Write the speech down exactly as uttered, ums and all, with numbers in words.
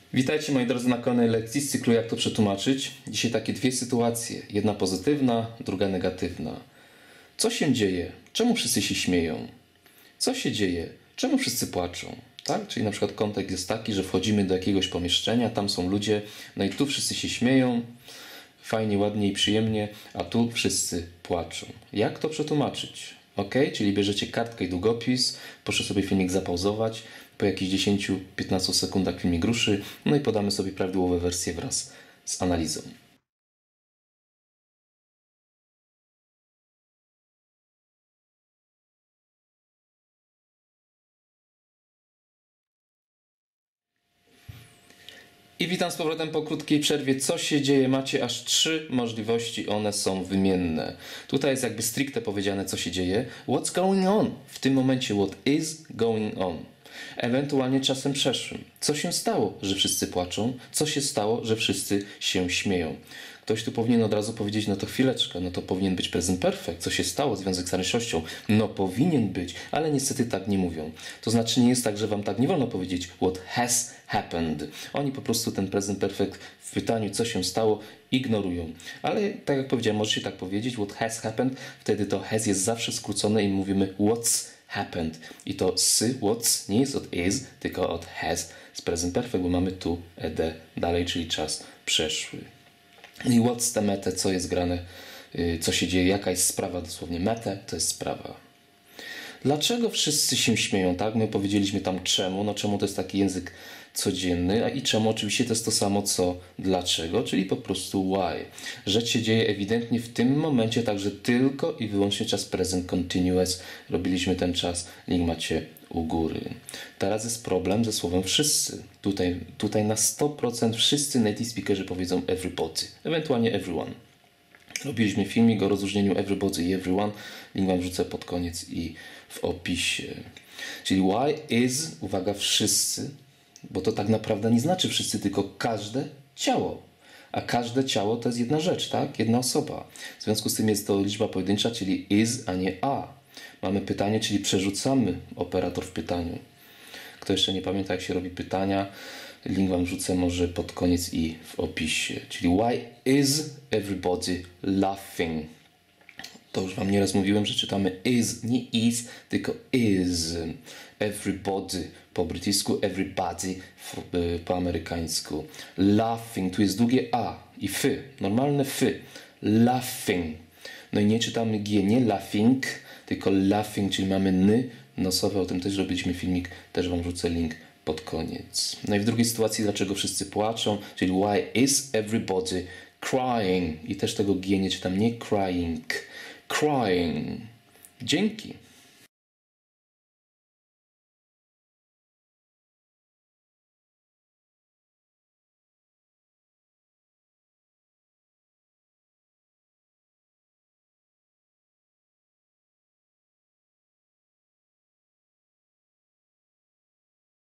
Witajcie moi drodzy na kolejnej lekcji z cyklu Jak to przetłumaczyć. Dzisiaj takie dwie sytuacje. Jedna pozytywna, druga negatywna. Co się dzieje? Czemu wszyscy się śmieją? Co się dzieje? Czemu wszyscy płaczą? Tak? Czyli na przykład kontekst jest taki, że wchodzimy do jakiegoś pomieszczenia, tam są ludzie, no i tu wszyscy się śmieją, fajnie, ładnie i przyjemnie, a tu wszyscy płaczą. Jak to przetłumaczyć? Ok? Czyli bierzecie kartkę i długopis, proszę sobie filmik zapauzować, po jakichś dziesięciu do piętnastu sekundach filmik ruszy, no i podamy sobie prawidłowe wersje wraz z analizą. I witam z powrotem po krótkiej przerwie. Co się dzieje? Macie aż trzy możliwości, one są wymienne. Tutaj jest jakby stricte powiedziane, co się dzieje. What's going on? W tym momencie what is going on? Ewentualnie czasem przeszłym. Co się stało, że wszyscy płaczą? Co się stało, że wszyscy się śmieją? Ktoś tu powinien od razu powiedzieć, no to chwileczkę, no to powinien być present perfect. Co się stało? Związek z zależnością. No powinien być, ale niestety tak nie mówią. To znaczy nie jest tak, że wam tak nie wolno powiedzieć what has happened. Oni po prostu ten present perfect w pytaniu, co się stało, ignorują. Ale tak jak powiedziałem, możecie tak powiedzieć what has happened. Wtedy to has jest zawsze skrócone i mówimy what's happened. I to s, what's nie jest od is, tylko od has z present perfect, bo mamy tu ed dalej, czyli czas przeszły. I what's the matter, co jest grane, co się dzieje, jaka jest sprawa, dosłownie matter to jest sprawa. Dlaczego wszyscy się śmieją, tak? My powiedzieliśmy tam czemu, no czemu to jest taki język codzienny, a i czemu oczywiście to jest to samo co dlaczego, czyli po prostu why. Rzecz się dzieje ewidentnie w tym momencie, także tylko i wyłącznie czas present continuous. Robiliśmy ten czas, link macie u góry. Teraz jest problem ze słowem wszyscy. Tutaj, tutaj na sto procent wszyscy native speakerzy powiedzą everybody, ewentualnie everyone. Robiliśmy filmik o rozróżnieniu everybody i everyone. Link wam wrzucę pod koniec i w opisie. Czyli why is, uwaga, wszyscy, bo to tak naprawdę nie znaczy wszyscy, tylko każde ciało. A każde ciało to jest jedna rzecz, tak? Jedna osoba. W związku z tym jest to liczba pojedyncza, czyli is, a nie a. Mamy pytanie, czyli przerzucamy operator w pytaniu. Kto jeszcze nie pamięta, jak się robi pytania, link wam wrzucę może pod koniec i w opisie. Czyli why is everybody laughing? To już wam nieraz mówiłem, że czytamy is, nie is, tylko is. Everybody po brytyjsku, everybody po amerykańsku. Laughing, tu jest długie a i fy, normalne fy. Laughing. No i nie czytamy g, nie laughing, tylko laughing, czyli mamy ny nosowe, o tym też robiliśmy filmik, też wam wrzucę link pod koniec. No i w drugiej sytuacji, dlaczego wszyscy płaczą, czyli why is everybody crying? I też tego g nie czytam, nie crying, crying. Dzięki.